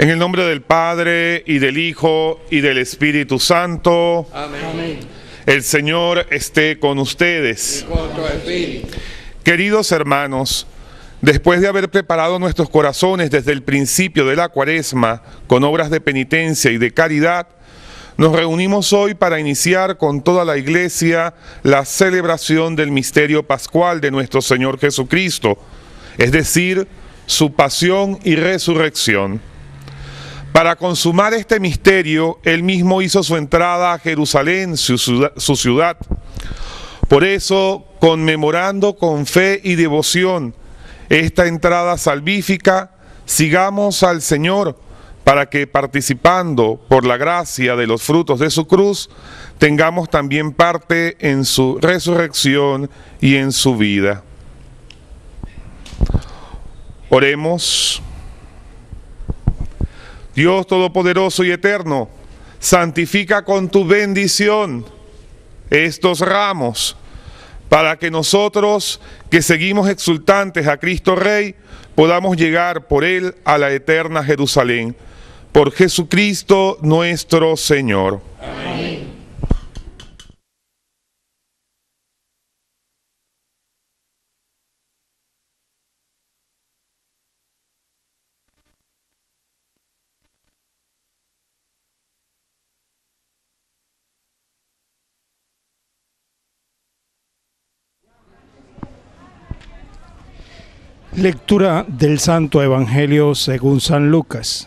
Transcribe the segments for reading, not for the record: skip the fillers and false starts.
En el nombre del Padre, y del Hijo, y del Espíritu Santo. Amén. El Señor esté con ustedes. Y con tu espíritu. Queridos hermanos, después de haber preparado nuestros corazones desde el principio de la Cuaresma con obras de penitencia y de caridad, nos reunimos hoy para iniciar con toda la Iglesia la celebración del misterio pascual de nuestro Señor Jesucristo, es decir, su pasión y resurrección. Para consumar este misterio, Él mismo hizo su entrada a Jerusalén, su ciudad. Por eso, conmemorando con fe y devoción esta entrada salvífica, sigamos al Señor para que, participando por la gracia de los frutos de su cruz, tengamos también parte en su resurrección y en su vida. Oremos. Dios Todopoderoso y Eterno, santifica con tu bendición estos ramos, para que nosotros, que seguimos exultantes a Cristo Rey, podamos llegar por Él a la eterna Jerusalén. Por Jesucristo nuestro Señor. Amén. Lectura del Santo Evangelio según San Lucas.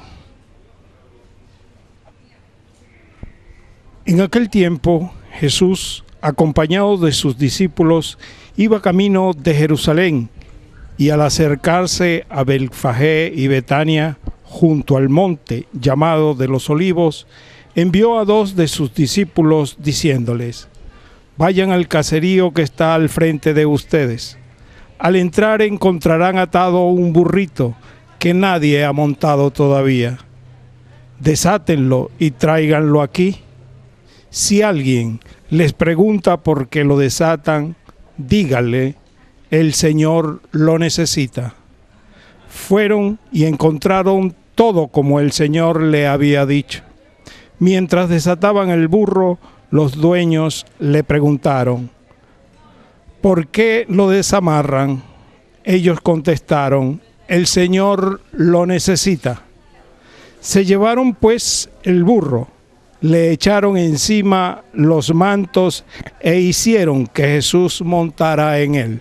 En aquel tiempo, Jesús, acompañado de sus discípulos, iba camino de Jerusalén, y al acercarse a Betfagé y Betania, junto al monte llamado de los Olivos, envió a 2 de sus discípulos diciéndoles: vayan al caserío que está al frente de ustedes. Al entrar encontrarán atado un burrito que nadie ha montado todavía. Desátenlo y tráiganlo aquí. Si alguien les pregunta por qué lo desatan, díganle: el Señor lo necesita. Fueron y encontraron todo como el Señor le había dicho. Mientras desataban el burro, los dueños le preguntaron: ¿por qué lo desamarran? Ellos contestaron: el Señor lo necesita. Se llevaron pues el burro, le echaron encima los mantos e hicieron que Jesús montara en él.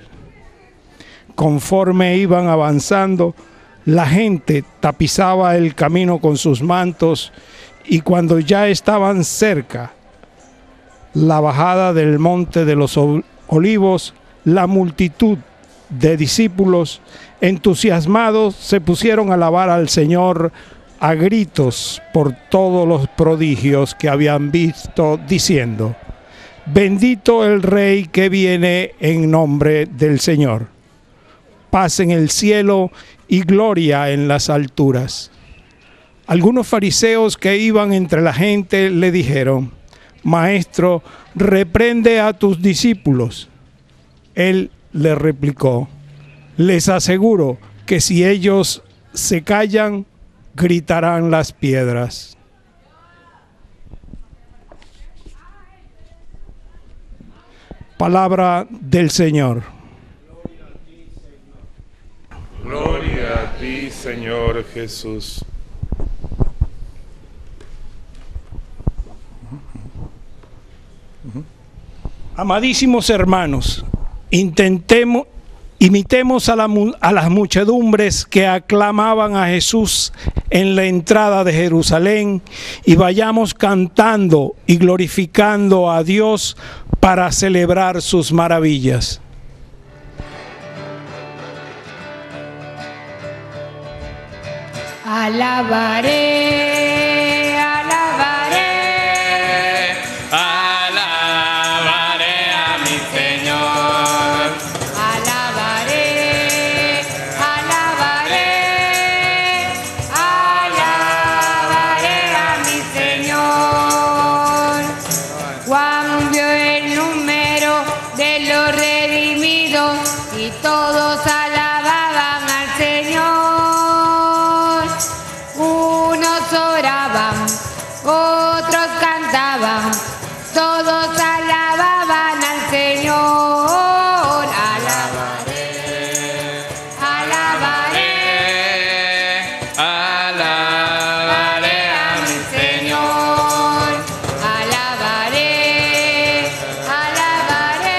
Conforme iban avanzando, la gente tapizaba el camino con sus mantos, y cuando ya estaban cerca la bajada del monte de los Olivos, la multitud de discípulos entusiasmados se pusieron a alabar al Señor a gritos por todos los prodigios que habían visto, diciendo: bendito el Rey que viene en nombre del Señor. Paz en el cielo y gloria en las alturas. Algunos fariseos que iban entre la gente le dijeron: Maestro, reprende a tus discípulos. Él le replicó: les aseguro que si ellos se callan, gritarán las piedras. Palabra del Señor. Gloria a ti, Señor Jesús. Amadísimos hermanos, imitemos a las muchedumbres que aclamaban a Jesús en la entrada de Jerusalén y vayamos cantando y glorificando a Dios para celebrar sus maravillas. Alabaré, alabaré, Alabaré a mi Señor. alabaré, alabaré, alabaré a mi Señor. Juan vio el número de los redimidos y todos alababan al Señor. Uno otros cantaban, todos alababan al Señor. Alabaré, alabaré, alabaré a mi Señor. Alabaré, alabaré,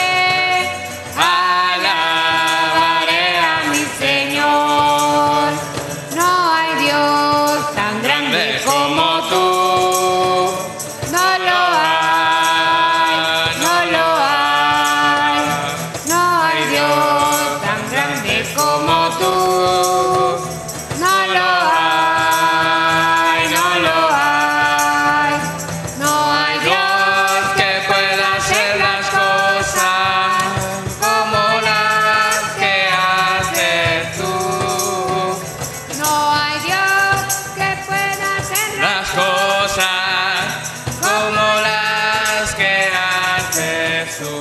alabaré a mi Señor. No hay Dios tan grande como tú. No lo hay, no lo hay. No hay Dios tan grande como tú. No lo hay, no lo hay. No hay Dios que pueda hacer las cosas como las que haces tú. No hay Dios que pueda hacer Las cosas como las que haces tú.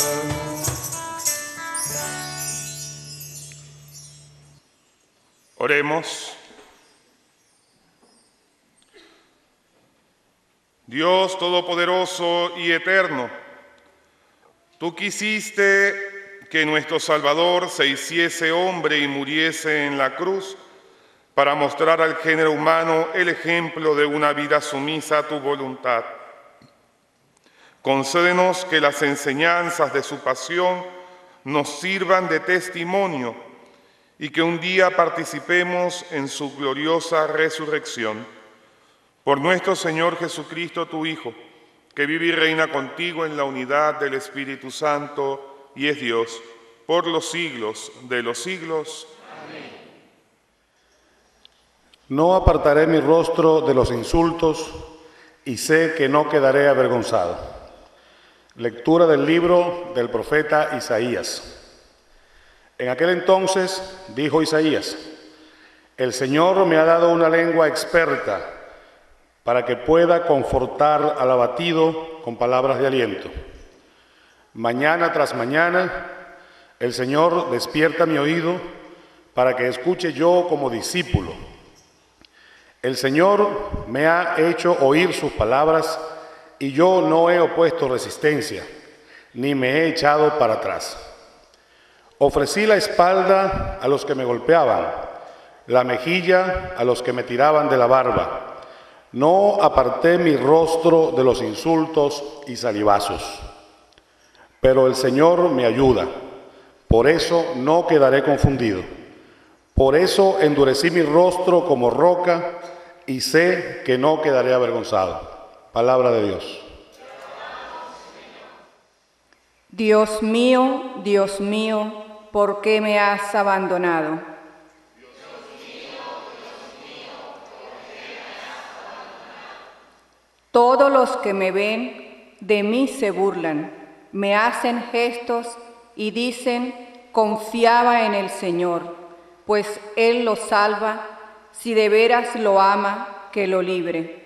Oremos. Dios Todopoderoso y Eterno, tú quisiste que nuestro Salvador se hiciese hombre y muriese en la cruz para mostrar al género humano el ejemplo de una vida sumisa a tu voluntad. Concédenos que las enseñanzas de su pasión nos sirvan de testimonio y que un día participemos en su gloriosa resurrección. Por nuestro Señor Jesucristo, tu Hijo, que vive y reina contigo en la unidad del Espíritu Santo y es Dios, por los siglos de los siglos. No apartaré mi rostro de los insultos y sé que no quedaré avergonzado. Lectura del libro del profeta Isaías. En aquel entonces dijo Isaías: el Señor me ha dado una lengua experta para que pueda confortar al abatido con palabras de aliento. Mañana tras mañana, el Señor despierta mi oído para que escuche yo como discípulo. El Señor me ha hecho oír sus palabras y yo no he opuesto resistencia, ni me he echado para atrás. Ofrecí la espalda a los que me golpeaban, la mejilla a los que me tiraban de la barba. No aparté mi rostro de los insultos y salivazos. Pero el Señor me ayuda, por eso no quedaré confundido. Por eso endurecí mi rostro como roca y sé que no quedaré avergonzado. Palabra de Dios. Dios mío, ¿por qué me has abandonado? Todos los que me ven de mí se burlan, me hacen gestos y dicen: confiaba en el Señor, pues Él lo salva, si de veras lo ama, que lo libre.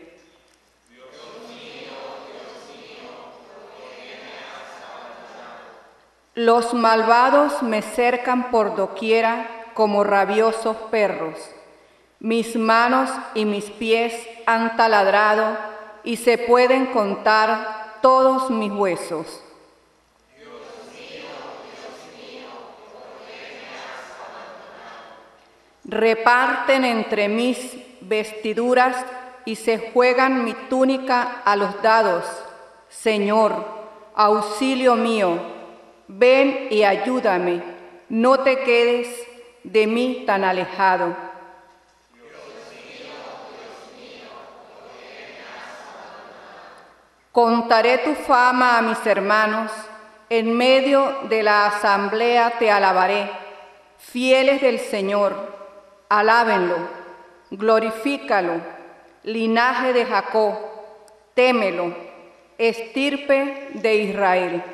Los malvados me cercan por doquiera como rabiosos perros. Mis manos y mis pies han taladrado y se pueden contar todos mis huesos. Reparten entre mis vestiduras y se juegan mi túnica a los dados. Señor, auxilio mío, ven y ayúdame, no te quedes de mí tan alejado. Contaré tu fama a mis hermanos, en medio de la asamblea te alabaré. Fieles del Señor, alábenlo, glorifícalo, linaje de Jacob, témelo, estirpe de Israel.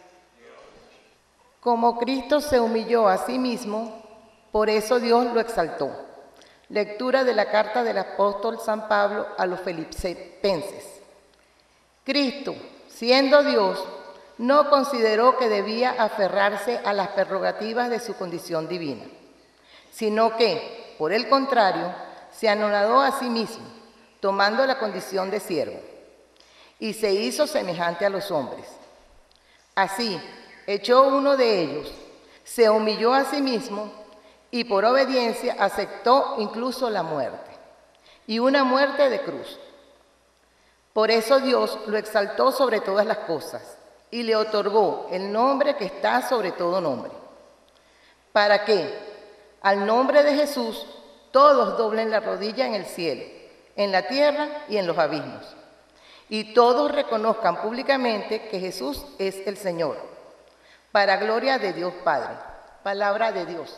Como Cristo se humilló a sí mismo, por eso Dios lo exaltó. Lectura de la carta del apóstol San Pablo a los Filipenses. Cristo, siendo Dios, no consideró que debía aferrarse a las prerrogativas de su condición divina, sino que, por el contrario, se anonadó a sí mismo, tomando la condición de siervo, y se hizo semejante a los hombres. Así, echó uno de ellos, se humilló a sí mismo y por obediencia aceptó incluso la muerte, y una muerte de cruz. Por eso Dios lo exaltó sobre todas las cosas y le otorgó el nombre que está sobre todo nombre, para que al nombre de Jesús todos doblen la rodilla en el cielo, en la tierra y en los abismos, y todos reconozcan públicamente que Jesús es el Señor, para gloria de Dios Padre. Palabra de Dios.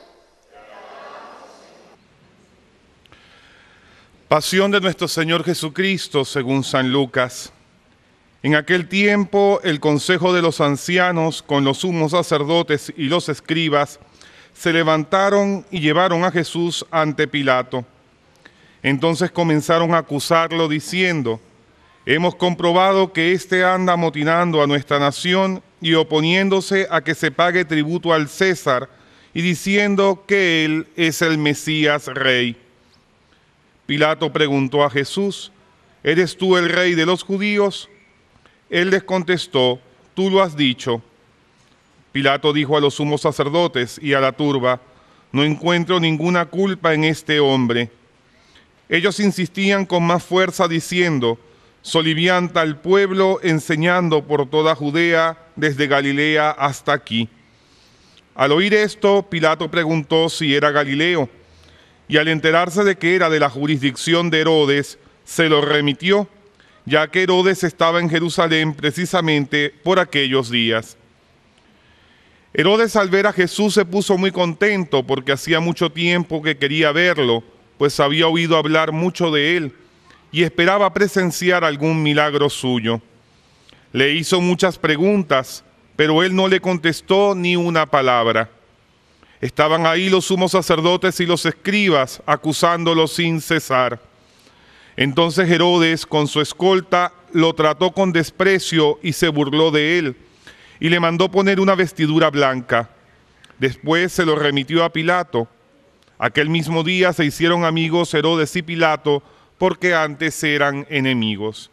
Pasión de nuestro Señor Jesucristo según San Lucas. En aquel tiempo el consejo de los ancianos con los sumos sacerdotes y los escribas se levantaron y llevaron a Jesús ante Pilato. Entonces comenzaron a acusarlo diciendo: hemos comprobado que éste anda amotinando a nuestra nación y oponiéndose a que se pague tributo al César y diciendo que él es el Mesías Rey. Pilato preguntó a Jesús: ¿eres tú el rey de los judíos? Él les contestó: tú lo has dicho. Pilato dijo a los sumos sacerdotes y a la turba: no encuentro ninguna culpa en este hombre. Ellos insistían con más fuerza diciendo: solivianta al pueblo enseñando por toda Judea, desde Galilea hasta aquí. Al oír esto, Pilato preguntó si era Galileo, y al enterarse de que era de la jurisdicción de Herodes, se lo remitió, ya que Herodes estaba en Jerusalén precisamente por aquellos días. Herodes, al ver a Jesús, se puso muy contento porque hacía mucho tiempo que quería verlo, pues había oído hablar mucho de él y esperaba presenciar algún milagro suyo. Le hizo muchas preguntas, pero él no le contestó ni una palabra. Estaban ahí los sumos sacerdotes y los escribas acusándolo sin cesar. Entonces Herodes, con su escolta, lo trató con desprecio y se burló de él, y le mandó poner una vestidura blanca. Después se lo remitió a Pilato. Aquel mismo día se hicieron amigos Herodes y Pilato, porque antes eran enemigos.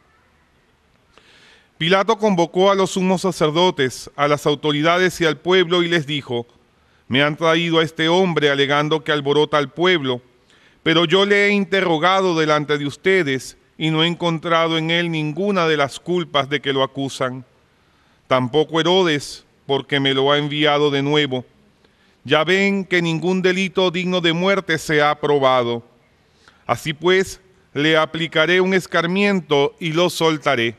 Pilato convocó a los sumos sacerdotes, a las autoridades y al pueblo y les dijo: me han traído a este hombre alegando que alborota al pueblo, pero yo le he interrogado delante de ustedes y no he encontrado en él ninguna de las culpas de que lo acusan. Tampoco Herodes, porque me lo ha enviado de nuevo. Ya ven que ningún delito digno de muerte se ha probado. Así pues, le aplicaré un escarmiento y lo soltaré.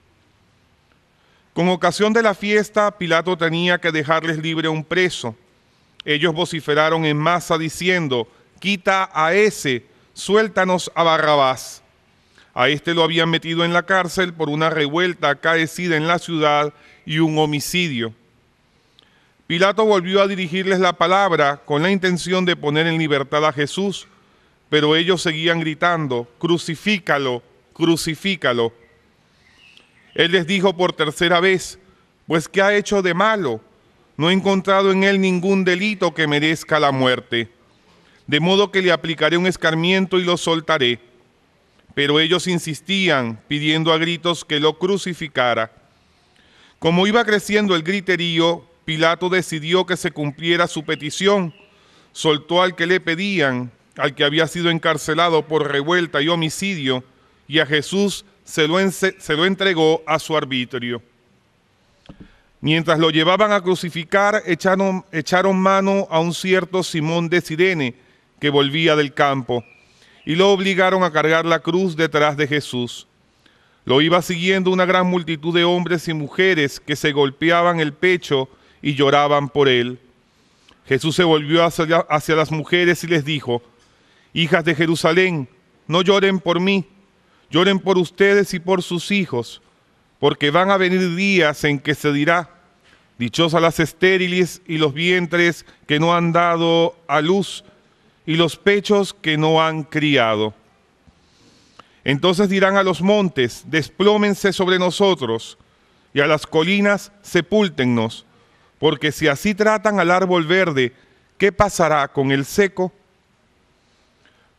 Con ocasión de la fiesta, Pilato tenía que dejarles libre a un preso. Ellos vociferaron en masa diciendo: quita a ese, suéltanos a Barrabás. A este lo habían metido en la cárcel por una revuelta acaecida en la ciudad y un homicidio. Pilato volvió a dirigirles la palabra con la intención de poner en libertad a Jesús, pero ellos seguían gritando: crucifícalo, crucifícalo. Él les dijo por tercera vez: pues ¿qué ha hecho de malo? No he encontrado en él ningún delito que merezca la muerte. De modo que le aplicaré un escarmiento y lo soltaré. Pero ellos insistían, pidiendo a gritos que lo crucificara. Como iba creciendo el griterío, Pilato decidió que se cumpliera su petición. Soltó al que le pedían, al que había sido encarcelado por revuelta y homicidio, y a Jesús se lo entregó a su arbitrio. Mientras lo llevaban a crucificar, echaron mano a un cierto Simón de Cirene, que volvía del campo, y lo obligaron a cargar la cruz detrás de Jesús. Lo iba siguiendo una gran multitud de hombres y mujeres que se golpeaban el pecho y lloraban por él. Jesús se volvió hacia las mujeres y les dijo: hijas de Jerusalén, no lloren por mí, lloren por ustedes y por sus hijos, porque van a venir días en que se dirá: dichosas las estériles y los vientres que no han dado a luz y los pechos que no han criado. Entonces dirán a los montes: desplómense sobre nosotros, y a las colinas: sepúltennos, porque si así tratan al árbol verde, ¿qué pasará con el seco?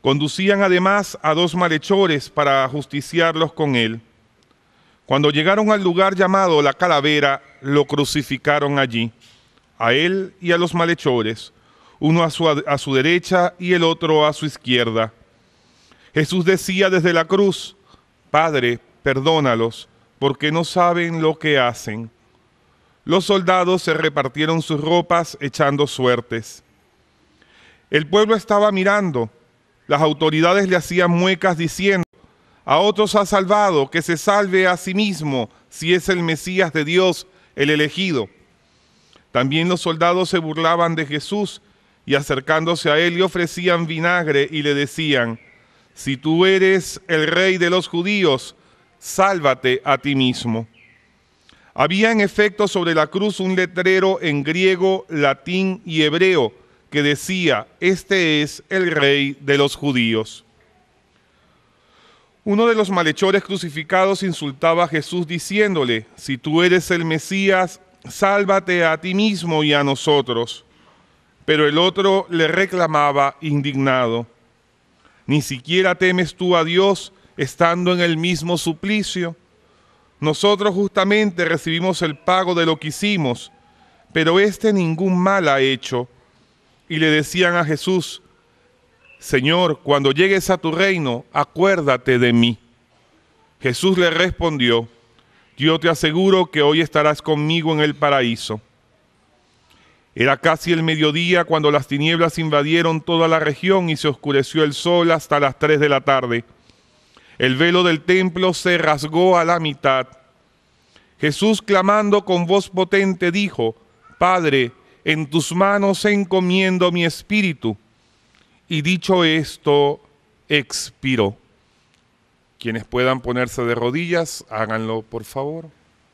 Conducían además a 2 malhechores para ajusticiarlos con él. Cuando llegaron al lugar llamado La Calavera, lo crucificaron allí, a él y a los malhechores, uno a su derecha y el otro a su izquierda. Jesús decía desde la cruz: Padre, perdónalos, porque no saben lo que hacen. Los soldados se repartieron sus ropas echando suertes. El pueblo estaba mirando. Las autoridades le hacían muecas diciendo: a otros ha salvado, que se salve a sí mismo, si es el Mesías de Dios, el elegido. También los soldados se burlaban de Jesús y acercándose a él le ofrecían vinagre y le decían: si tú eres el rey de los judíos, sálvate a ti mismo. Había en efecto sobre la cruz un letrero en griego, latín y hebreo que decía: este es el rey de los judíos. Uno de los malhechores crucificados insultaba a Jesús diciéndole: si tú eres el Mesías, sálvate a ti mismo y a nosotros. Pero el otro le reclamaba indignado: ¿ni siquiera temes tú a Dios estando en el mismo suplicio? Nosotros justamente recibimos el pago de lo que hicimos, pero éste ningún mal ha hecho. Y le decían a Jesús: Señor, cuando llegues a tu reino, acuérdate de mí. Jesús le respondió: yo te aseguro que hoy estarás conmigo en el paraíso. Era casi el mediodía cuando las tinieblas invadieron toda la región y se oscureció el sol hasta las 3 de la tarde. El velo del templo se rasgó a la mitad. Jesús, clamando con voz potente, dijo: Padre, en tus manos encomiendo mi espíritu. Y dicho esto, expiró. Quienes puedan ponerse de rodillas, háganlo, por favor.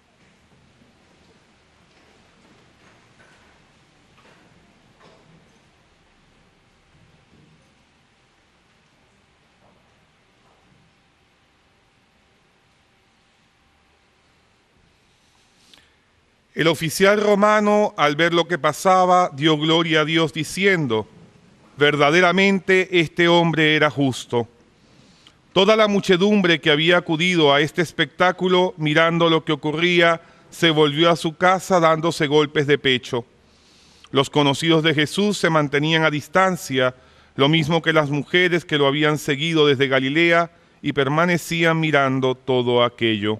El oficial romano, al ver lo que pasaba, dio gloria a Dios diciendo: verdaderamente este hombre era justo. Toda la muchedumbre que había acudido a este espectáculo, mirando lo que ocurría, se volvió a su casa dándose golpes de pecho. Los conocidos de Jesús se mantenían a distancia, lo mismo que las mujeres que lo habían seguido desde Galilea y permanecían mirando todo aquello.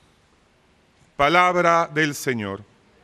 Palabra del Señor.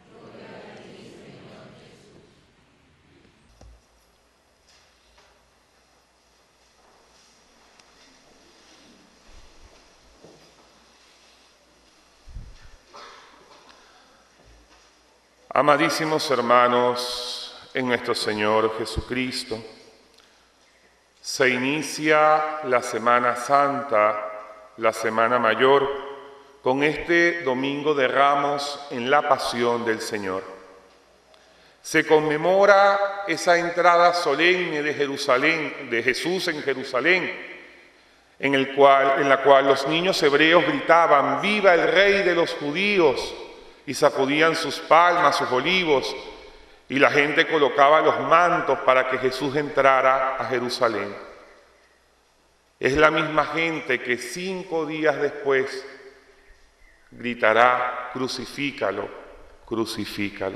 Amadísimos hermanos, en nuestro Señor Jesucristo, se inicia la Semana Santa, la Semana Mayor, con este Domingo de Ramos en la Pasión del Señor. Se conmemora esa entrada solemne de Jesús en Jerusalén, en la cual los niños hebreos gritaban: ¡Viva el Rey de los judíos! Y sacudían sus palmas, sus olivos, y la gente colocaba los mantos para que Jesús entrara a Jerusalén. Es la misma gente que 5 días después gritará: crucifícalo, crucifícalo.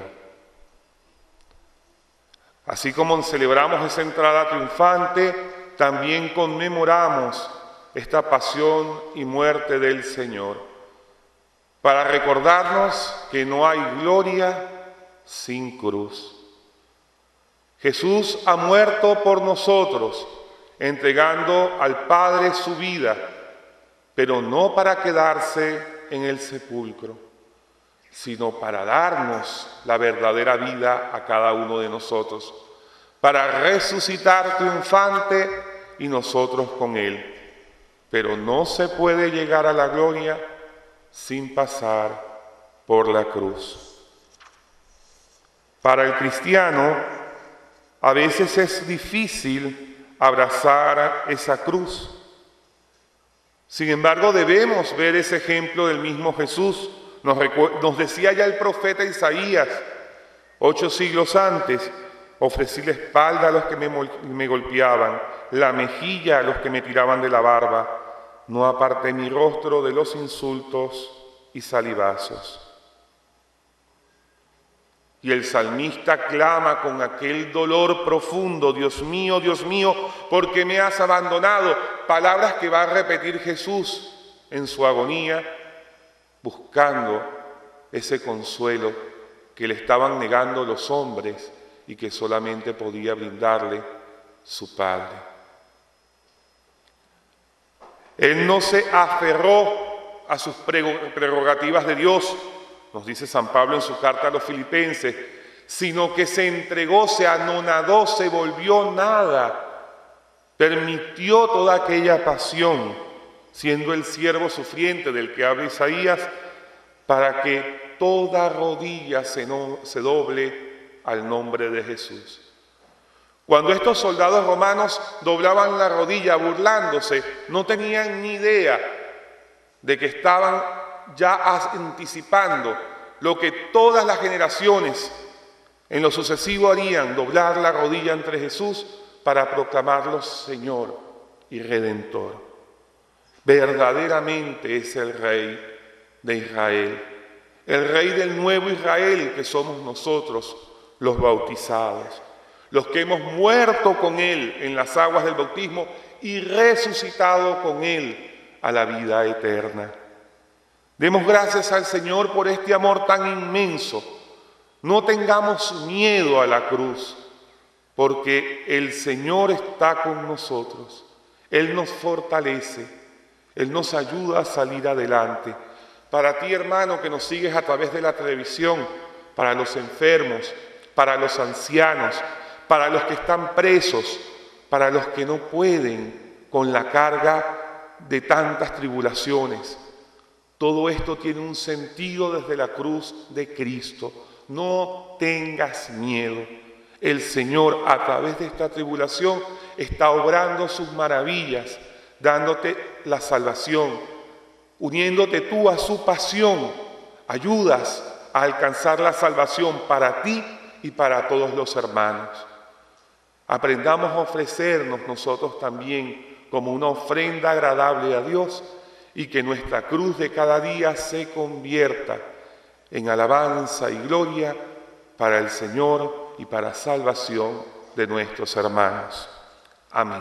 Así como celebramos esa entrada triunfante, también conmemoramos esta pasión y muerte del Señor, para recordarnos que no hay gloria sin cruz. Jesús ha muerto por nosotros, entregando al Padre su vida, pero no para quedarse en el sepulcro, sino para darnos la verdadera vida a cada uno de nosotros, para resucitar triunfante y nosotros con Él. Pero no se puede llegar a la gloria sin pasar por la cruz. Para el cristiano, a veces es difícil abrazar esa cruz. Sin embargo, debemos ver ese ejemplo del mismo Jesús. Nos decía ya el profeta Isaías, 8 siglos antes: ofrecí la espalda a los que me golpeaban, la mejilla a los que me tiraban de la barba. No aparté mi rostro de los insultos y salivazos. Y el salmista clama con aquel dolor profundo: Dios mío, ¿por qué me has abandonado? Palabras que va a repetir Jesús en su agonía, buscando ese consuelo que le estaban negando los hombres y que solamente podía brindarle su Padre. Él no se aferró a sus prerrogativas de Dios, nos dice San Pablo en su carta a los Filipenses, sino que se entregó, se anonadó, se volvió nada, permitió toda aquella pasión, siendo el siervo sufriente del que habla Isaías, para que toda rodilla se doble al nombre de Jesús. Cuando estos soldados romanos doblaban la rodilla burlándose, no tenían ni idea de que estaban ya anticipando lo que todas las generaciones en lo sucesivo harían: doblar la rodilla ante Jesús para proclamarlo Señor y Redentor. Verdaderamente es el Rey de Israel, el Rey del nuevo Israel que somos nosotros, los bautizados, los que hemos muerto con Él en las aguas del bautismo y resucitado con Él a la vida eterna. Demos gracias al Señor por este amor tan inmenso. No tengamos miedo a la cruz, porque el Señor está con nosotros. Él nos fortalece, Él nos ayuda a salir adelante. Para ti, hermano, que nos sigues a través de la televisión, para los enfermos, para los ancianos, para los que están presos, para los que no pueden con la carga de tantas tribulaciones. Todo esto tiene un sentido desde la cruz de Cristo. No tengas miedo. El Señor, a través de esta tribulación, está obrando sus maravillas, dándote la salvación, uniéndote tú a su pasión. Ayudas a alcanzar la salvación para ti y para todos los hermanos. Aprendamos a ofrecernos nosotros también como una ofrenda agradable a Dios, y que nuestra cruz de cada día se convierta en alabanza y gloria para el Señor y para salvación de nuestros hermanos. Amén.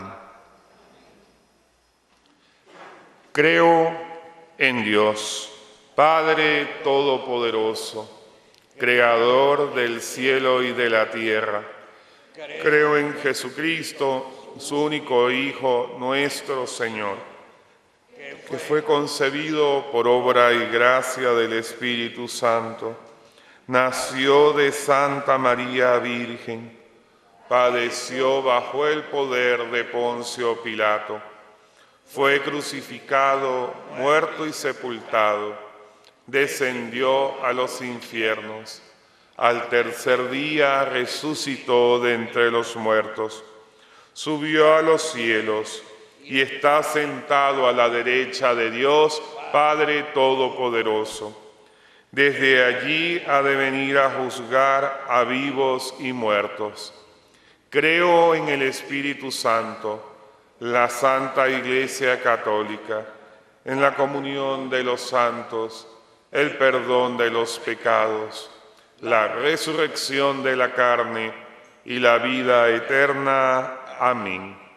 Creo en Dios, Padre Todopoderoso, Creador del cielo y de la tierra. Creo en Jesucristo, su único Hijo, nuestro Señor, que fue concebido por obra y gracia del Espíritu Santo, nació de Santa María Virgen, padeció bajo el poder de Poncio Pilato, fue crucificado, muerto y sepultado, descendió a los infiernos, al tercer día resucitó de entre los muertos, subió a los cielos y está sentado a la derecha de Dios, Padre Todopoderoso. Desde allí ha de venir a juzgar a vivos y muertos. Creo en el Espíritu Santo, la Santa Iglesia Católica, en la comunión de los santos, el perdón de los pecados, la resurrección de la carne y la vida eterna. Amén.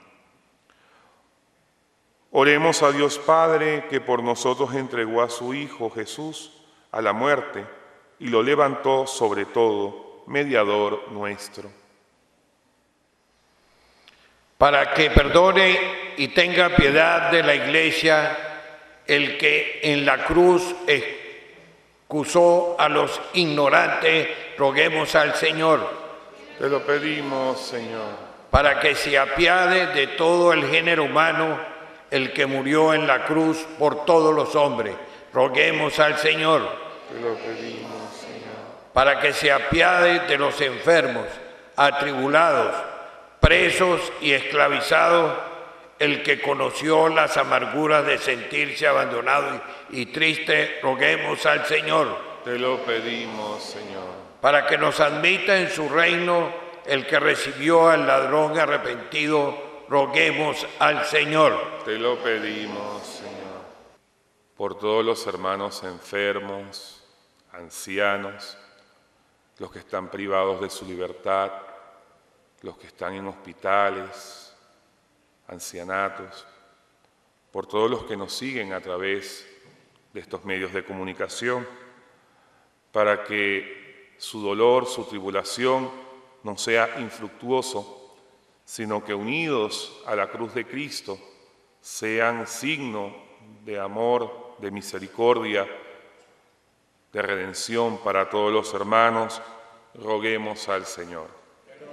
Oremos a Dios Padre, que por nosotros entregó a su Hijo Jesús a la muerte y lo levantó sobre todo, mediador nuestro. Para que perdone y tenga piedad de la Iglesia, el que en la cruz excusó a los ignorantes, roguemos al Señor. Te lo pedimos, Señor. Para que se apiade de todo el género humano, el que murió en la cruz por todos los hombres, roguemos al Señor. Te lo pedimos, Señor. Para que se apiade de los enfermos, atribulados, presos y esclavizados, el que conoció las amarguras de sentirse abandonado y triste, roguemos al Señor. Te lo pedimos, Señor. Para que nos admita en su reino el que recibió al ladrón arrepentido, roguemos al Señor. Te lo pedimos, Señor, por todos los hermanos enfermos, ancianos, los que están privados de su libertad, los que están en hospitales, ancianatos, por todos los que nos siguen a través de estos medios de comunicación, para que su dolor, su tribulación no sea infructuoso, sino que unidos a la cruz de Cristo sean signo de amor, de misericordia, de redención para todos los hermanos. Roguemos al Señor.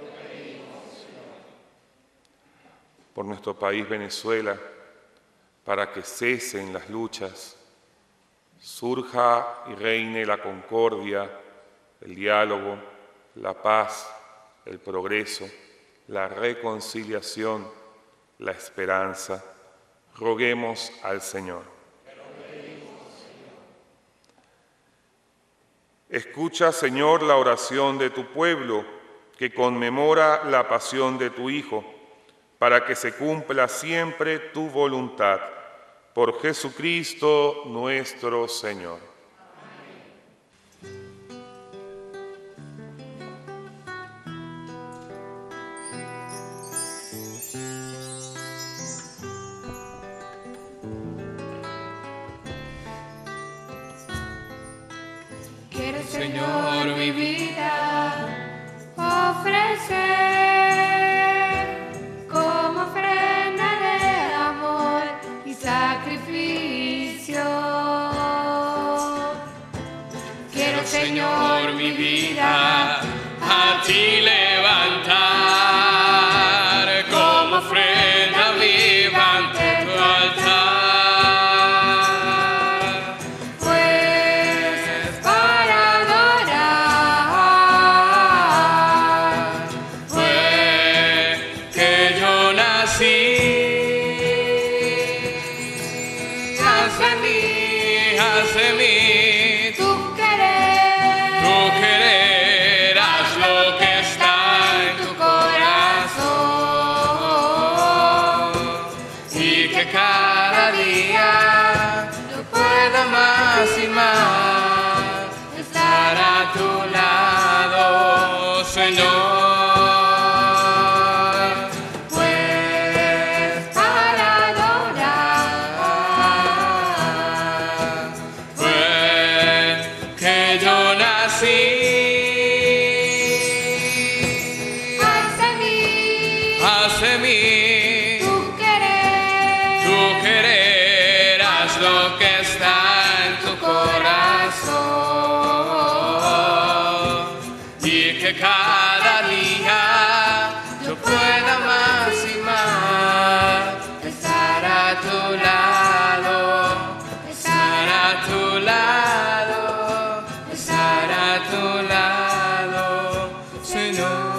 Por nuestro país Venezuela, para que cesen las luchas, surja y reine la concordia, el diálogo, la paz, el progreso, la reconciliación, la esperanza. Roguemos al Señor. Escucha, Señor, la oración de tu pueblo, que conmemora la pasión de tu Hijo, para que se cumpla siempre tu voluntad. Por Jesucristo nuestro Señor. Quiero, Señor, mi vida ofrecer como ofrenda de amor y sacrificio. Quiero, Señor, mi vida a ti levantar como ofrenda viva ante tu altar. Pues para adorar fue que yo nací. Haz de mí tu querer, haz lo que está en tu corazón, y que cada día yo pueda más y más estar a tu lado, Señor. Pues para adorar fue que yo nací. Haz de mí tu querer, haz lo que está en tu corazón, y que cada día yo pueda más y más estar a tu lado, estar a tu lado, estar a tu lado, Señor.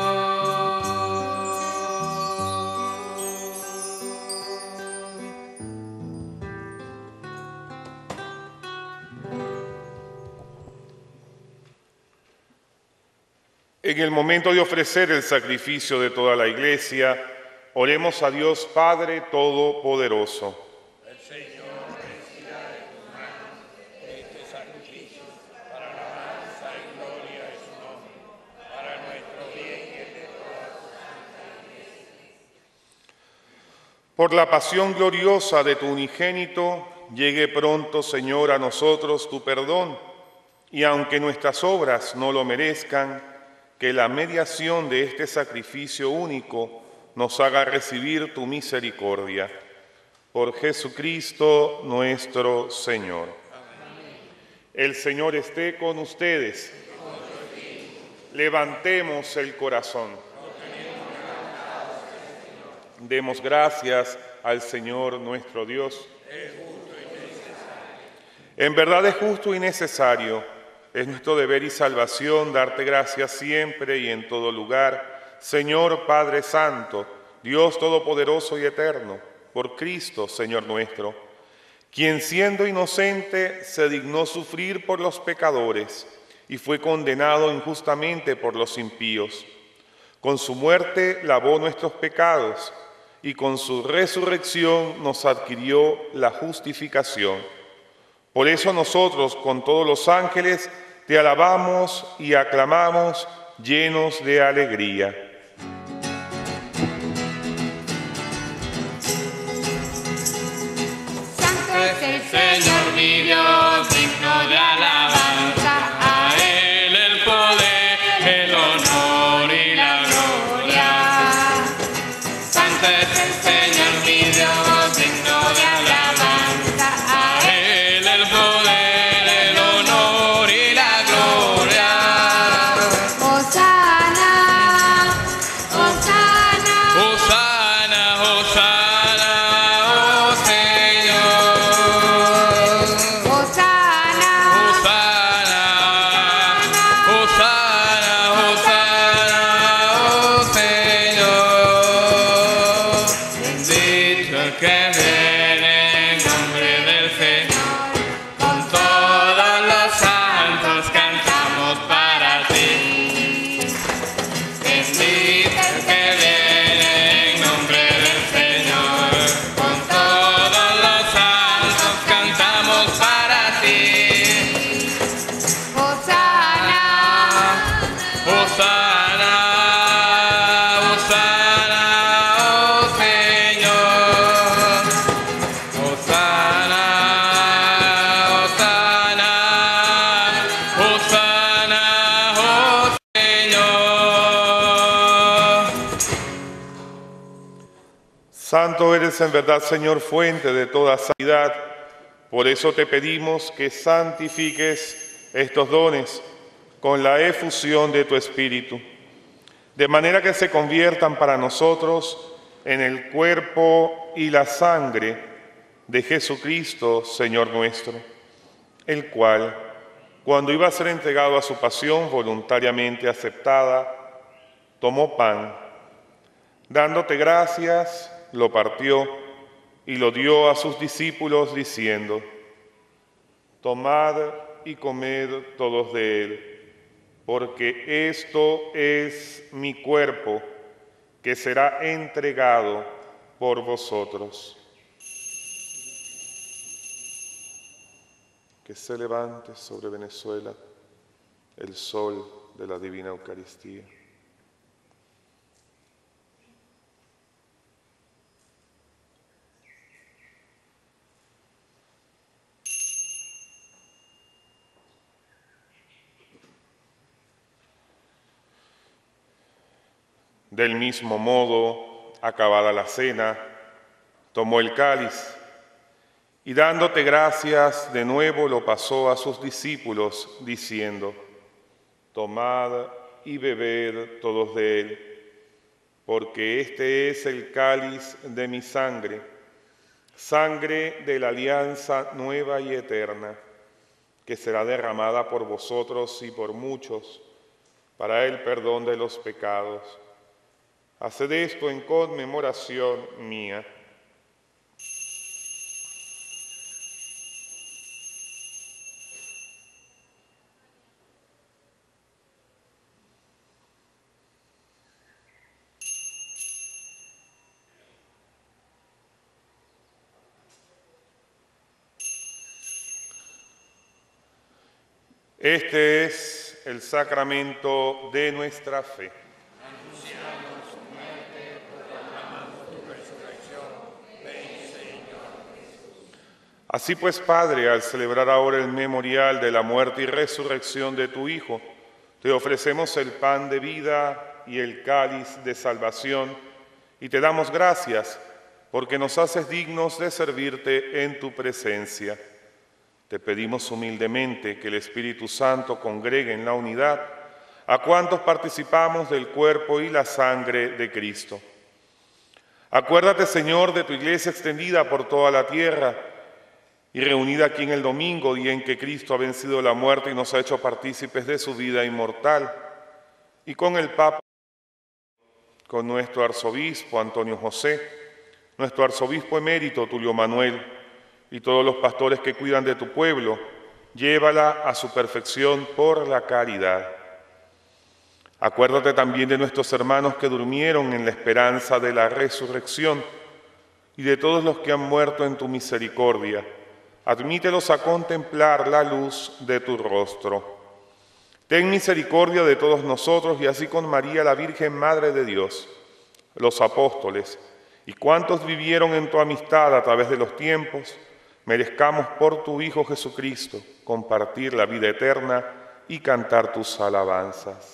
En el momento de ofrecer el sacrificio de toda la Iglesia, oremos a Dios Padre Todopoderoso. El Señor reciba de tus manos este sacrificio para la alabanza y gloria de su nombre, para nuestro bien y el de toda su santa Iglesia. Por la pasión gloriosa de tu unigénito, llegue pronto, Señor, a nosotros tu perdón, y aunque nuestras obras no lo merezcan, que la mediación de este sacrificio único nos haga recibir tu misericordia. Por Jesucristo nuestro Señor. Amén. El Señor esté con ustedes. Levantemos el corazón. Demos gracias al Señor nuestro Dios. En verdad es justo y necesario. Es nuestro deber y salvación darte gracias siempre y en todo lugar, Señor Padre Santo, Dios Todopoderoso y Eterno, por Cristo, Señor nuestro, quien siendo inocente se dignó sufrir por los pecadores y fue condenado injustamente por los impíos. Con su muerte lavó nuestros pecados y con su resurrección nos adquirió la justificación. Por eso nosotros, con todos los ángeles, te alabamos y aclamamos llenos de alegría. Santo es el Señor mi Dios, digno de alabanza. A Él el poder, el honor y la gloria. Santo es el Señor mi Dios, digno de alabanza. A Él el poder, el honor y la gloria. Hosana, Hosana, Hosana, Hosana, oh Señor. Hosana, Hosana, Hosana, Hosana, oh Señor. Bendito el que viene en nombre del Señor. Con todos los santos cantamos para ti. Bendito el que viene en nombre del Señor. Con todos los santos cantamos para ti. Hosana, Hosana, Hosana, oh Señor. Hosana, Hosana, Hosana, oh Señor. Santo eres en verdad, Señor, fuente de toda santidad. Por eso te pedimos que santifiques estos dones con la efusión de tu Espíritu, de manera que se conviertan para nosotros en el cuerpo y la sangre de Jesucristo, Señor nuestro, el cual, cuando iba a ser entregado a su pasión voluntariamente aceptada, tomó pan, dándote gracias, lo partió y lo dio a sus discípulos diciendo: tomad y comed todos de él, porque esto es mi cuerpo que será entregado por vosotros. Que se levante sobre Venezuela el sol de la divina Eucaristía. Del mismo modo, acabada la cena, tomó el cáliz y dándote gracias de nuevo lo pasó a sus discípulos diciendo: tomad y bebed todos de él, porque este es el cáliz de mi sangre, sangre de la alianza nueva y eterna, que será derramada por vosotros y por muchos para el perdón de los pecados. Haced esto en conmemoración mía. Este es el sacramento de nuestra fe. Así pues, Padre, al celebrar ahora el memorial de la muerte y resurrección de tu Hijo, te ofrecemos el pan de vida y el cáliz de salvación, y te damos gracias porque nos haces dignos de servirte en tu presencia. Te pedimos humildemente que el Espíritu Santo congregue en la unidad a cuantos participamos del cuerpo y la sangre de Cristo. Acuérdate, Señor, de tu iglesia extendida por toda la tierra y reunida aquí en el domingo, día en que Cristo ha vencido la muerte y nos ha hecho partícipes de su vida inmortal, y con el Papa, con nuestro arzobispo Antonio José, nuestro arzobispo emérito Tulio Manuel, y todos los pastores que cuidan de tu pueblo, llévala a su perfección por la caridad. Acuérdate también de nuestros hermanos que durmieron en la esperanza de la resurrección y de todos los que han muerto en tu misericordia. Admítelos a contemplar la luz de tu rostro. Ten misericordia de todos nosotros y así con María, la Virgen Madre de Dios, los apóstoles y cuantos vivieron en tu amistad a través de los tiempos, merezcamos por tu Hijo Jesucristo compartir la vida eterna y cantar tus alabanzas.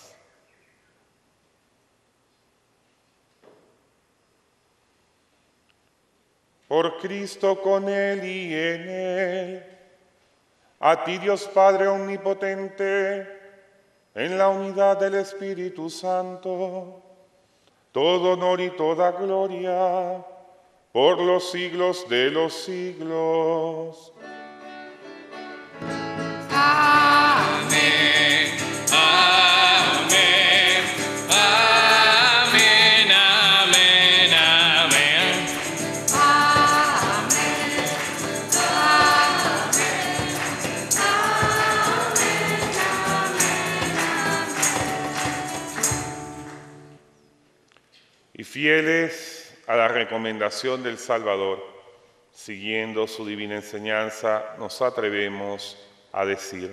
Por Cristo, con Él y en Él, a ti Dios Padre omnipotente, en la unidad del Espíritu Santo, todo honor y toda gloria, por los siglos de los siglos. Amén, amén, amén, amén, amén. Y fieles a la recomendación del Salvador, siguiendo su divina enseñanza, nos atrevemos a decir: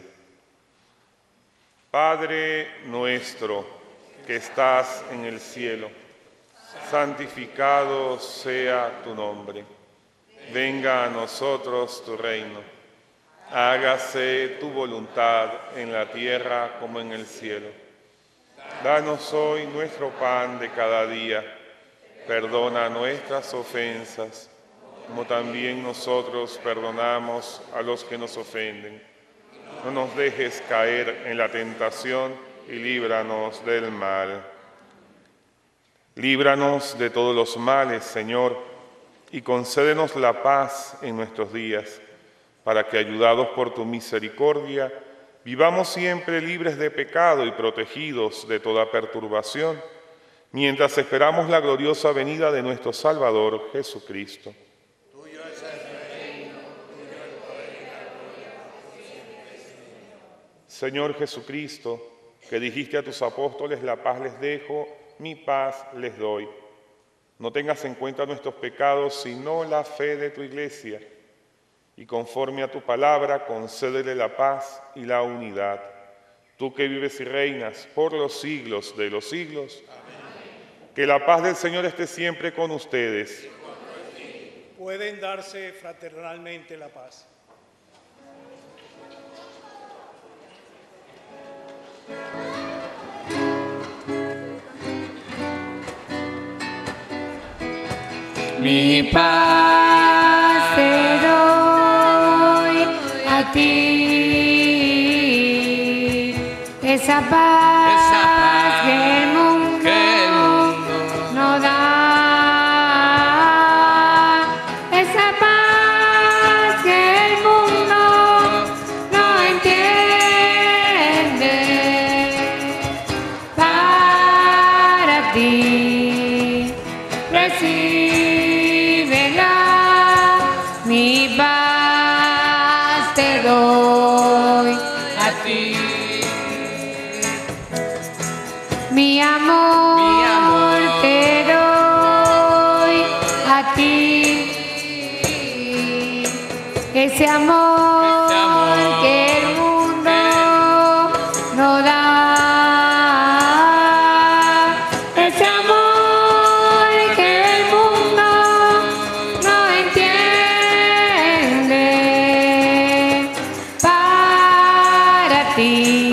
Padre nuestro que estás en el cielo, santificado sea tu nombre. Venga a nosotros tu reino. Hágase tu voluntad en la tierra como en el cielo. Danos hoy nuestro pan de cada día. Perdona nuestras ofensas, como también nosotros perdonamos a los que nos ofenden. No nos dejes caer en la tentación y líbranos del mal. Líbranos de todos los males, Señor, y concédenos la paz en nuestros días, para que, ayudados por tu misericordia, vivamos siempre libres de pecado y protegidos de toda perturbación, mientras esperamos la gloriosa venida de nuestro Salvador Jesucristo. Tuyo es el reino, tuyo el poder y la gloria por siempre, Señor. Señor Jesucristo, que dijiste a tus apóstoles: la paz les dejo, mi paz les doy. No tengas en cuenta nuestros pecados, sino la fe de tu Iglesia, y conforme a tu palabra, concédele la paz y la unidad. Tú que vives y reinas por los siglos de los siglos. Amén. Que la paz del Señor esté siempre con ustedes. Pueden darse fraternalmente la paz. Mi paz te doy a ti, esa paz que el mundo no da, esa paz que el mundo no entiende. Para ti recíbela, mi paz te doy a ti. Mi amor te doy a ti, ese amor que el mundo no da, ese amor que el mundo no entiende. Para ti,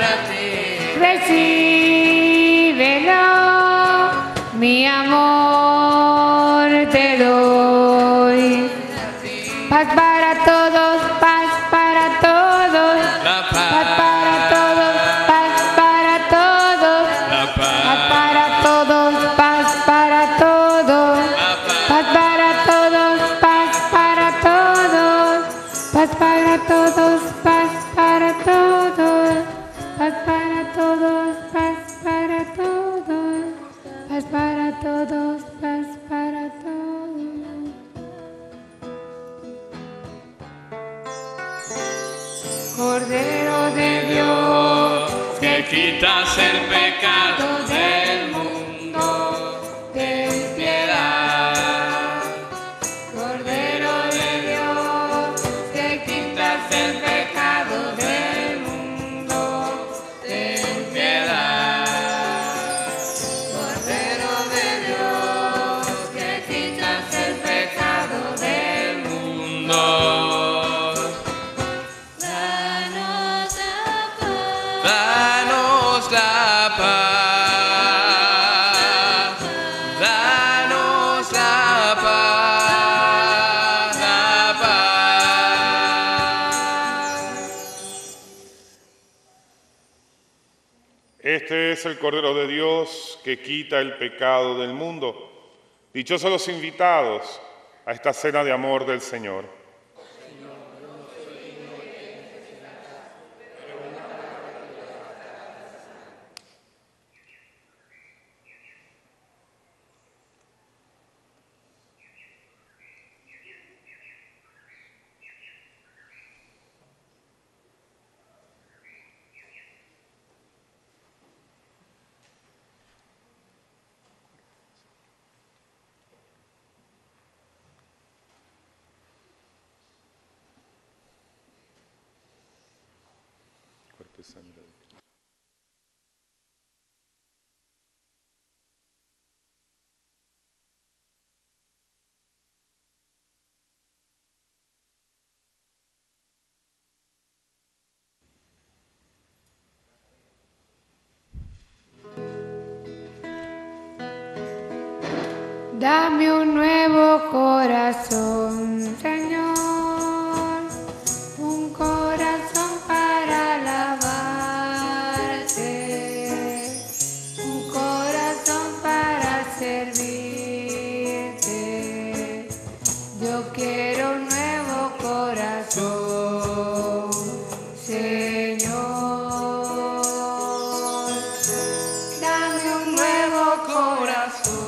recíbelo, mi amor te doy. Paz para todos, paz para todos, paz para todos, paz para todos, paz para todos, paz para todos, paz para todos, paz para todos, paz para todos, paz para todos, paz para todos, paz para todos, paz para todos, paz para todos. Cordero de Dios, que quitas el pecado del mundo, ten piedad. Cordero de Dios, que quitas el pecado del mundo, ten piedad. Cordero de Dios, que quitas el pecado del mundo. Danos la paz, danos la paz, la paz. Este es el Cordero de Dios que quita el pecado del mundo. Dichosos los invitados a esta cena de amor del Señor. Dame un nuevo corazón, Señor, un corazón para alabarte, un corazón para servirte. Yo quiero un nuevo corazón, Señor. Dame un nuevo corazón.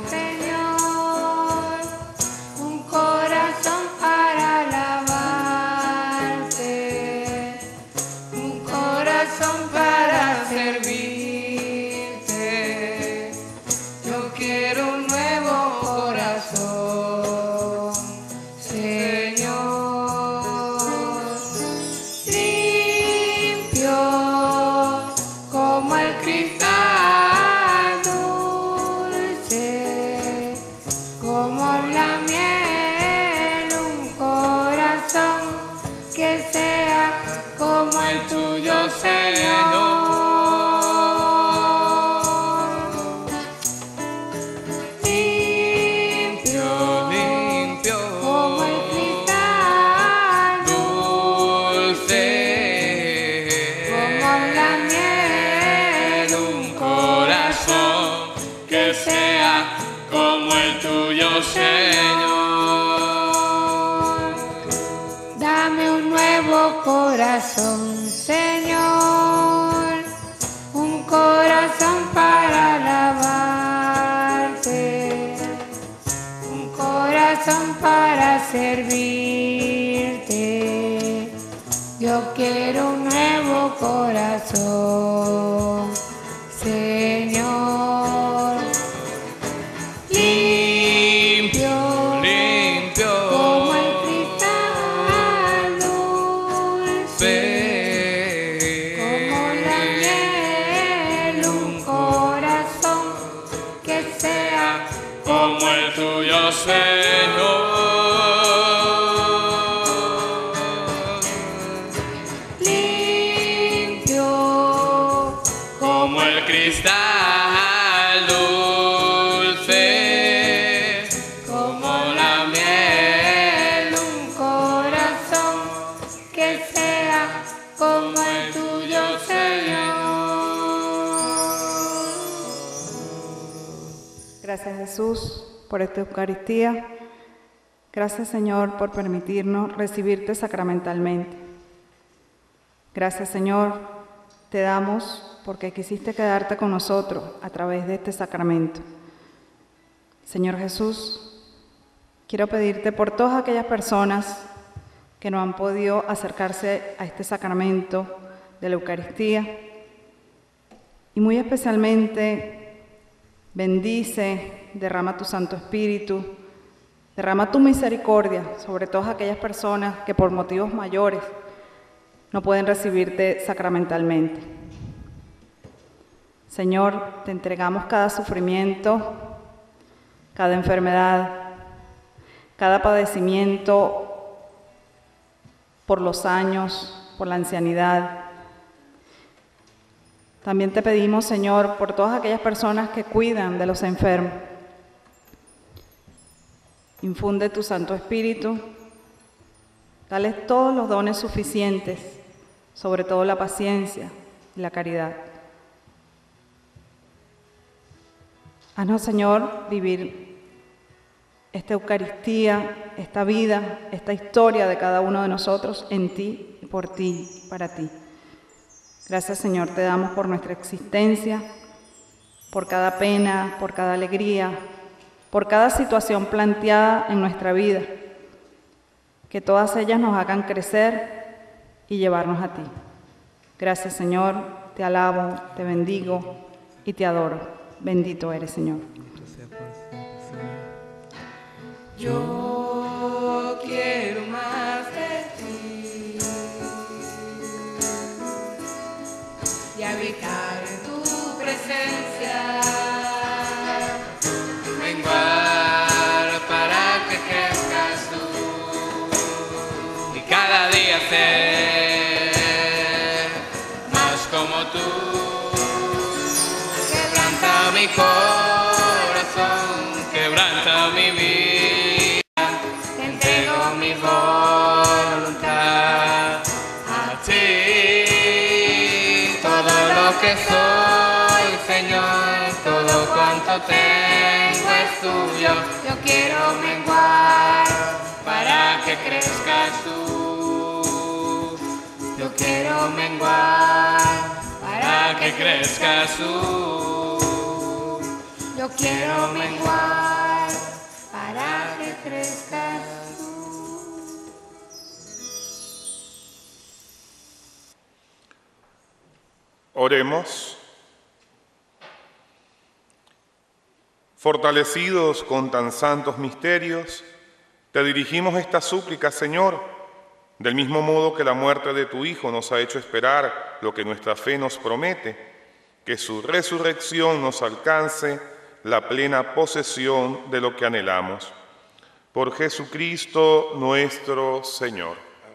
Corazón, Señor, un corazón para alabarte, un corazón para servirte. Yo quiero un nuevo corazón, Señor, limpio, como el cristal dulce, como la miel, un corazón que sea como el tuyo, Señor. Limpio, como el cristal dulce, como la miel, un corazón que sea como el tuyo, Señor. Gracias, Jesús, por esta Eucaristía. Gracias, Señor, por permitirnos recibirte sacramentalmente. Gracias, Señor, te damos porque quisiste quedarte con nosotros a través de este sacramento. Señor Jesús, quiero pedirte por todas aquellas personas que no han podido acercarse a este sacramento de la Eucaristía, Y muy especialmente, bendice, derrama tu Santo Espíritu, derrama tu misericordia sobre todas aquellas personas que por motivos mayores no pueden recibirte sacramentalmente. Señor, te entregamos cada sufrimiento, cada enfermedad, cada padecimiento por los años, por la ancianidad. También te pedimos, Señor, por todas aquellas personas que cuidan de los enfermos. Infunde tu Santo Espíritu, dales todos los dones suficientes, sobre todo la paciencia y la caridad. Haznos, Señor, vivir esta Eucaristía, esta vida, esta historia de cada uno de nosotros en ti, por ti, para ti. Gracias, Señor, te damos por nuestra existencia, por cada pena, por cada alegría, por cada situación planteada en nuestra vida. Que todas ellas nos hagan crecer y llevarnos a ti. Gracias, Señor, te alabo, te bendigo y te adoro. Bendito eres, Señor. Yo quiero más de ti y habitar en tu presencia, menguar para que crezcas tú y cada día ser más como tú. Quebranta mi corazón, quebranta mi vida, te entrego mi voluntad a ti. Todo lo que soy, Señor, todo cuanto tengo es tuyo. Yo quiero menguar para que crezcas tú. Yo quiero menguar para que crezcas tú. Yo quiero menguar para que crezcas tú. Oremos. Fortalecidos con tan santos misterios, te dirigimos esta súplica, Señor, del mismo modo que la muerte de tu Hijo nos ha hecho esperar lo que nuestra fe nos promete, que su resurrección nos alcance la plena posesión de lo que anhelamos. Por Jesucristo nuestro Señor.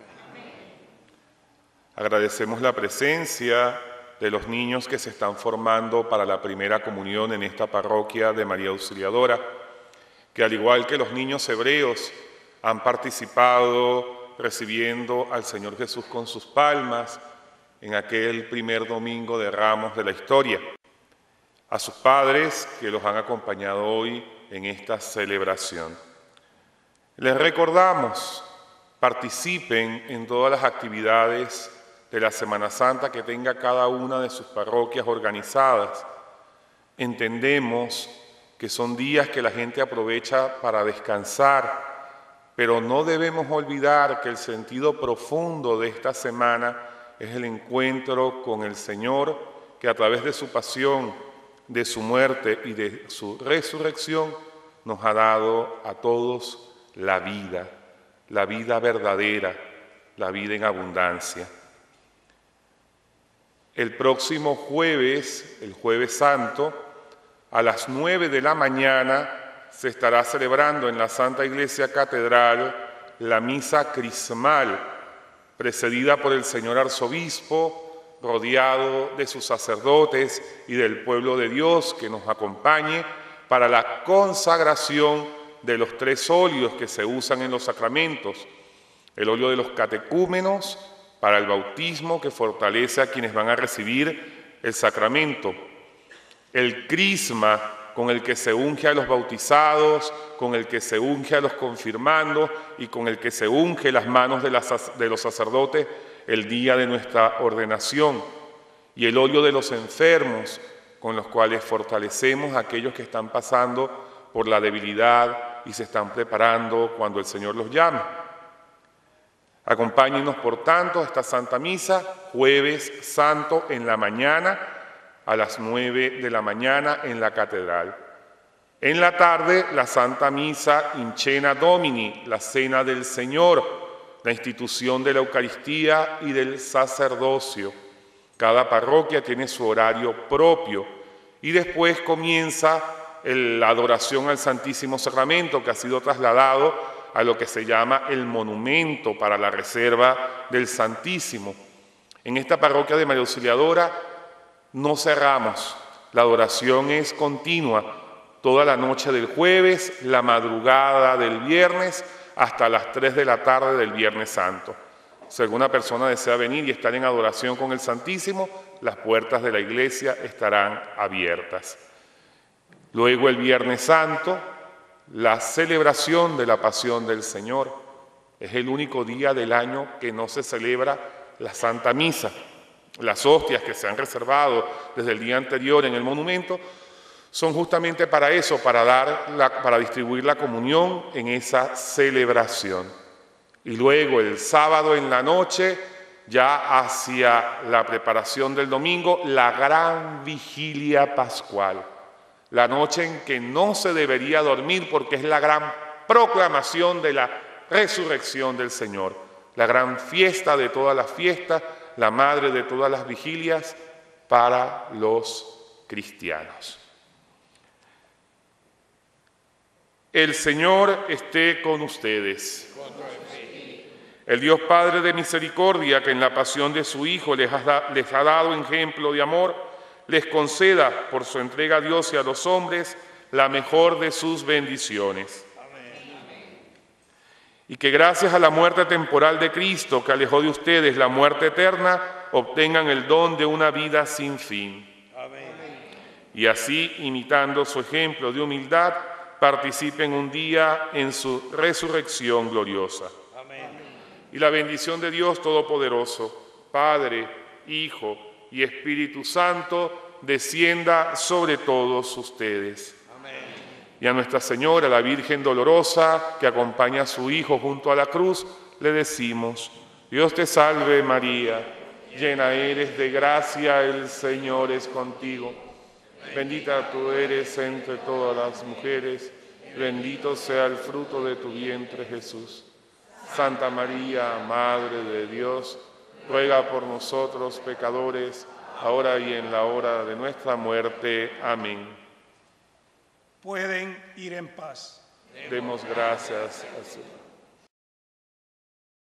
Agradecemos la presencia de los niños que se están formando para la primera comunión en esta parroquia de María Auxiliadora, que al igual que los niños hebreos han participado recibiendo al Señor Jesús con sus palmas en aquel primer domingo de Ramos de la historia. A sus padres que los han acompañado hoy en esta celebración. Les recordamos, participen en todas las actividades de la Semana Santa que tenga cada una de sus parroquias organizadas. Entendemos que son días que la gente aprovecha para descansar, pero no debemos olvidar que el sentido profundo de esta semana es el encuentro con el Señor, que a través de su pasión, de su muerte y de su resurrección nos ha dado a todos la vida verdadera, la vida en abundancia. El próximo jueves, el Jueves Santo, a las 9 de la mañana se estará celebrando en la Santa Iglesia Catedral la misa crismal, precedida por el señor arzobispo, rodeado de sus sacerdotes y del pueblo de Dios que nos acompañe para la consagración de los 3 óleos que se usan en los sacramentos. El óleo de los catecúmenos para el bautismo, que fortalece a quienes van a recibir el sacramento. El crisma, con el que se unge a los bautizados, con el que se unge a los confirmandos y con el que se unge las manos de los sacerdotes el día de nuestra ordenación, y el óleo de los enfermos, con los cuales fortalecemos a aquellos que están pasando por la debilidad y se están preparando cuando el Señor los llame. Acompáñenos, por tanto, a esta Santa Misa, Jueves Santo en la mañana, a las 9 de la mañana en la catedral. En la tarde, la Santa Misa in Cena Domini, la Cena del Señor, la institución de la Eucaristía y del sacerdocio. Cada parroquia tiene su horario propio y después comienza la adoración al Santísimo Sacramento, que ha sido trasladado a lo que se llama el monumento para la reserva del Santísimo. En esta parroquia de María Auxiliadora no cerramos, la adoración es continua, toda la noche del jueves, la madrugada del viernes, hasta las 3 de la tarde del Viernes Santo. Si alguna persona desea venir y estar en adoración con el Santísimo, las puertas de la iglesia estarán abiertas. Luego el Viernes Santo, la celebración de la Pasión del Señor. Es el único día del año que no se celebra la Santa Misa. Las hostias que se han reservado desde el día anterior en el monumento son justamente para eso, para distribuir la comunión en esa celebración. Y luego el sábado en la noche, ya hacia la preparación del domingo, la gran vigilia pascual. La noche en que no se debería dormir porque es la gran proclamación de la resurrección del Señor. La gran fiesta de todas las fiestas, la madre de todas las vigilias para los cristianos. El Señor esté con ustedes. El Dios Padre de misericordia, que en la pasión de su Hijo les ha dado ejemplo de amor, les conceda, por su entrega a Dios y a los hombres, la mejor de sus bendiciones. Amén. Y que gracias a la muerte temporal de Cristo, que alejó de ustedes la muerte eterna, obtengan el don de una vida sin fin. Amén. Y así, imitando su ejemplo de humildad, participen un día en su resurrección gloriosa. Amén. Y la bendición de Dios Todopoderoso, Padre, Hijo y Espíritu Santo, descienda sobre todos ustedes. Amén. Y a Nuestra Señora, la Virgen Dolorosa, que acompaña a su Hijo junto a la cruz, le decimos: Dios te salve María, llena eres de gracia, el Señor es contigo. Bendita tú eres entre todas las mujeres, bendito sea el fruto de tu vientre, Jesús. Santa María, Madre de Dios, ruega por nosotros pecadores, ahora y en la hora de nuestra muerte. Amén. Pueden ir en paz. Demos gracias al Señor.